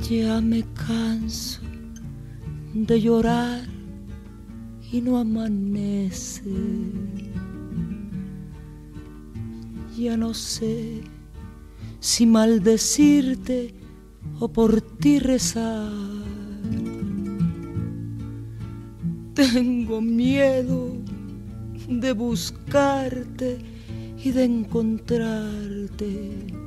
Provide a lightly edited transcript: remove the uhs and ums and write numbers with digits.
Ya me canso de llorar y no amanece. Ya no sé si maldecirte o por ti rezar. Tengo miedo de buscarte y de encontrarte